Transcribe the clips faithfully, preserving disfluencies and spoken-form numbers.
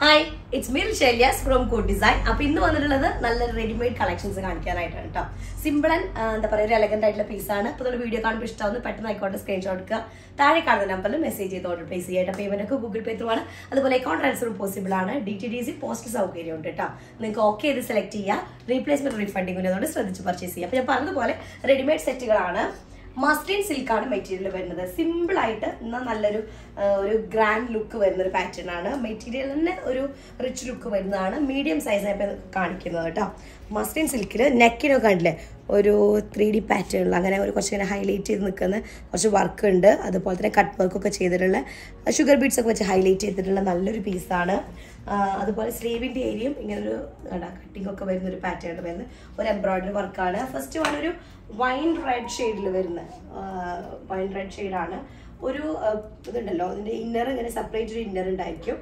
Hi, it's me Shailyas from Code Design. Now, we have a ready-made collections. Simple and elegant piece. If you video, you can screenshot the number message place payment Google Pay through account transfer possible. D T D C post is okay select replacement refunding purchase. Ready-made set. Muslin silk material simple item grand look pattern material rich look medium size muslin silk neck three D pattern highlight work cut work sugar beads highlight piece sleeve area cutting pattern embroidery work first one wine red shade uh, wine red shade ആണ് ഒരു ഇതുണ്ടല്ലോ ഇതിന്റെ inner ഇങ്ങനെ separate ഒരു inner ഉണ്ടായിരിക്കും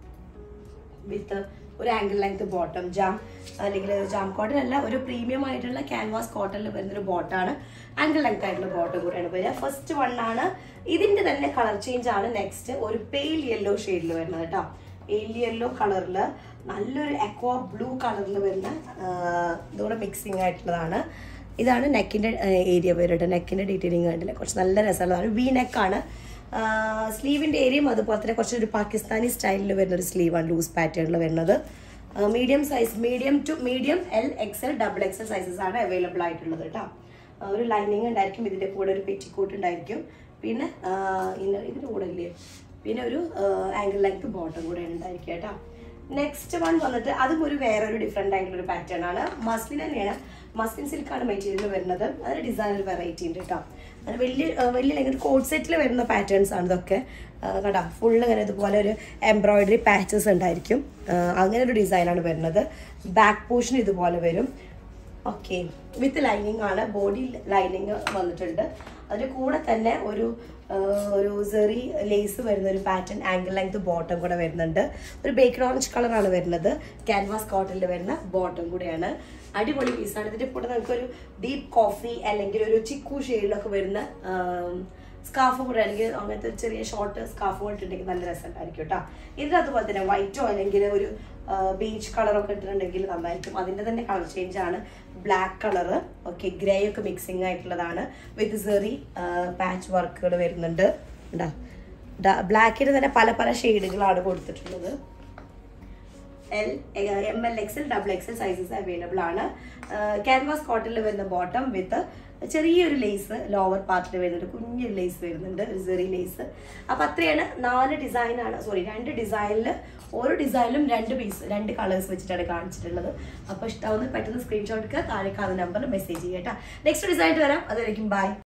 with ഒരു angle length bottom jam അല്ലെങ്കിൽ jam cotton അല്ല ഒരു പ്രീമിയം ആയിട്ടുള്ള ക്യാൻവാസ് കോട്ടണിൽ വരുന്ന ഒരു ബോട്ടാണ് ആംഗിൾ ലെങ്ത് ആയിട്ടുള്ള ബോട്ടം കൂടെയാണ് വരിക ഫസ്റ്റ് വൺ ആണ് ഇതിന്റെ തന്നെ കളർ ചേഞ്ച് ആണ് നെക്സ്റ്റ് ഒരു പെയിൽ യെല്ലോ ഷെയ്ഡിൽ വരുന്നത് കേട്ടോ പെയിൽ യെല്ലോ കളറിൽ നല്ലൊരു അക്വാ ബ്ലൂ കളറിൽ വരുന്ന ഇതോടെ മിക്സിംഗ് ആയിട്ടുള്ളതാണ് ഇതാണ് നെക്കിന്റെ ഏരിയ വരുന്നത് നെക്കിന്റെ ഡീറ്റെയിലിംഗ് കണ്ടില്ലേ കുറച്ച് നല്ല രസമുള്ളതാണ് വി നെക്ക് ആണ് സ്ലീവിന്റെ ഏരിയയും അതുപോലെ തന്നെ കുറച്ച് ഒരു പാകിസ്ഥാനി സ്റ്റൈലിൽ വരുന്ന ഒരു സ്ലീവ് ആണ് ലൂസ് പാറ്റേണിൽ വരുന്നത് medium size medium to medium L X L double X L sizes ആണ് അവൈലബിൾ ആയിട്ടുള്ളത് കേട്ടോ ഒരു ലൈനിങ് ഉണ്ടായിരിക്കും ഇതിന്റെ കൂടെ ഒരു പെറ്റിക്കോട്ട് ഉണ്ടായിരിക്കും പിന്നെ ഇതിന്റെ കൂടെ ഇല്ലേ പിന്നെ ഒരു ആംഗിൾ ലെങ്ത് ബോട്ടം കൂടെ ഉണ്ടായിരിക്കും കേട്ടോ നെക്സ്റ്റ് വൺ വന്നിട്ട് അതും ഒരു വേറൊരു ഡിഫറെന്റ് ആയിട്ടുള്ള ഒരു പാറ്റേൺ ആണ് മസ്ലിൻ തന്നെയാണ് മസ്ലിൻ സിൽക്ക് ആണ് മെറ്റീരിയൽ വരുന്നത് അതിന് ഡിസൈനർ വെറൈറ്റി ഉണ്ട് കേട്ടോ അത് വലിയ വലിയ കോട്ട് സെറ്റിൽ വരുന്ന പാറ്റേൺസ് ആണ് ഇതൊക്കെ കേട്ടോ ഫുൾ ഇങ്ങനെ ഇതുപോലെ ഒരു എംബ്രോയിഡറി പാച്ചസ് ഉണ്ടായിരിക്കും അങ്ങനെ ഒരു ഡിസൈനാണ് വരുന്നത് ബാക്ക് പോർഷൻ ഇതുപോലെ വരും ഓക്കെ വിത്ത് ലൈനിങ് ആണ് ബോഡി ലൈനിങ് വന്നിട്ടുണ്ട് അതിന് കൂടെ തന്നെ ഒരു ഒരു സെറി ലേസ് വരുന്ന ഒരു പാറ്റേൺ ആംഗിൾ ലെങ്ത് ബോട്ടം കൂടെ വരുന്നുണ്ട് ഒരു ബേക്കഡ് ഓറഞ്ച് കളറാണ് വരുന്നത് ക്യാൻവാസ് കോട്ടണിൽ വരുന്ന ബോട്ടം കൂടെയാണ് അടിപൊളി പീസാണ് ഇതിന്റെ കൂടെ നമുക്ക് ഒരു ഡീപ്പ് കോഫി അല്ലെങ്കിൽ ഒരു ചിക്കു ഷെയ്ഡിലൊക്കെ വരുന്ന സ്കാർഫ് കൂടെ അല്ലെങ്കിൽ അങ്ങനത്തെ ചെറിയ ഷോർട്ട് സ്കാർഫ് ഇട്ടിട്ടുണ്ടെങ്കിൽ നല്ല രസമുണ്ടായിരിക്കും കേട്ടോ ഇതിൽ അതുപോലെ തന്നെ വൈറ്റോ അല്ലെങ്കിൽ ഒരു ബീച്ച് കളറൊക്കെ ഇട്ടിട്ടുണ്ടെങ്കിൽ നന്നായിരിക്കും അതിന്റെ തന്നെ കളർ ചേഞ്ച് ആണ് ബ്ലാക്ക് കളറ് ഓക്കെ ഗ്രേ ഒക്കെ മിക്സിംഗ് ആയിട്ടുള്ളതാണ് വിത്ത് സെറി പാച്ച് വർക്കുകൾ വരുന്നുണ്ട് ബ്ലാക്കിന് തന്നെ പല പല ഷെയ്ഡുകളാണ് കൊടുത്തിട്ടുള്ളത് L M L X L double X L sizes available ആണ് ക്യാൻവാസ് കോട്ടണിൽ വരുന്ന ബോട്ടം വിത്ത് ചെറിയൊരു ലേസ് ലോവർ പാർട്ടിൽ വരുന്നുണ്ട് കുഞ്ഞൊരു ലേസ് വരുന്നുണ്ട് ഒരു സെറി ലേസ് അപ്പൊ അത്രയാണ് നാല് ഡിസൈനാണ് സോറി രണ്ട് ഡിസൈനിൽ ഓരോ ഡിസൈനിലും രണ്ട് പീസ് രണ്ട് കളേഴ്സ് വെച്ചിട്ടാണ് കാണിച്ചിട്ടുള്ളത് അപ്പൊ ഇഷ്ടമാവുന്ന പെട്ടെന്ന് സ്ക്രീൻഷോട്ട് എടുക്കുക താഴെ കാണുന്ന നമ്പറിൽ മെസ്സേജ് ചെയ്യട്ടോ നെക്സ്റ്റ് ഡിസൈൻ വരാം അതുവരെയും ബൈ